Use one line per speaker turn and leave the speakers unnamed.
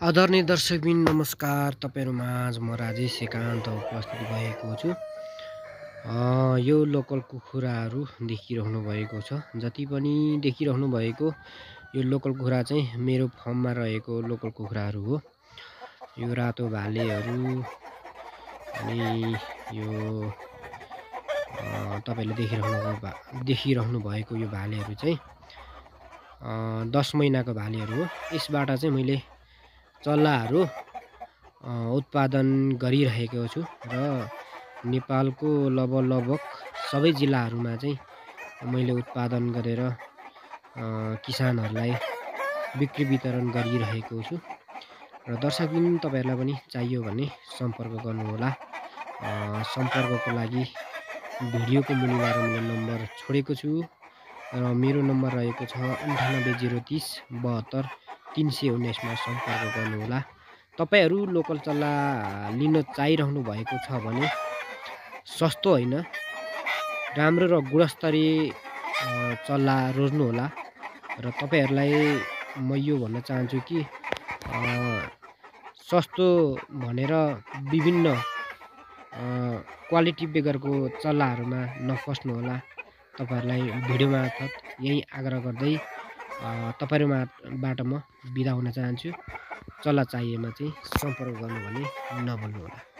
आदरणीय दर्शकबिन नमस्कार। तपाईहरुमाझ म राजेश एकान्त उपस्थित भएको छु। यो लोकल कुखुराहरू देखिरहनु भएको छ। जति पनि देखिरहनु भएको यो लोकल कुखुरा चाहिँ मेरो फर्ममा रहेको लोकल कुखुराहरू हो। यो रातो भालेहरू अनि यो तपाईले देखिरहनु भएको यो भालेहरू चाहिँ 10 महिनाको भालेहरू हो। यसबाट चाहिँ मैले चल्लाहरू उत्पादन गरिरहेको छु र नेपालको लगभग सबै जिल्लाहरूमा चाहिँ मैले उत्पादन गरेर किसानहरूलाई बिक्री वितरण गरिरहेको छु। र दर्शकबिन तपाईहरुलाई पनि चाहियो भने सम्पर्क गर्नुहोला। सम्पर्कको लागि भिडियोको मुनिबाट मैले नम्बर छोडेको छु र मेरो नम्बर रहेको छ 9803 72 319 मा सम्पर्क गर्नुहोला। तपाईहरु लोकल चल्ला लिन चाहिरहनु भएको छ भने सस्तो हैन, राम्रो र गुणस्तरीय चल्ला रोज्नु होला। र तपाईहरुलाई म यो भन्न चाहन्छु कि सस्तो भनेर विभिन्न क्वालिटी बेगरको चल्लाहरुमा नफस्नु होला। तपाईहरुलाई भिडियो मार्फत यही आग्रह गर्दै तपाईहरुबाट म बिदा हुन चाहन्छु। चल्ला चाहिएमा चाहिँ सम्पर्क गर्नु भने नभुल्नु होला।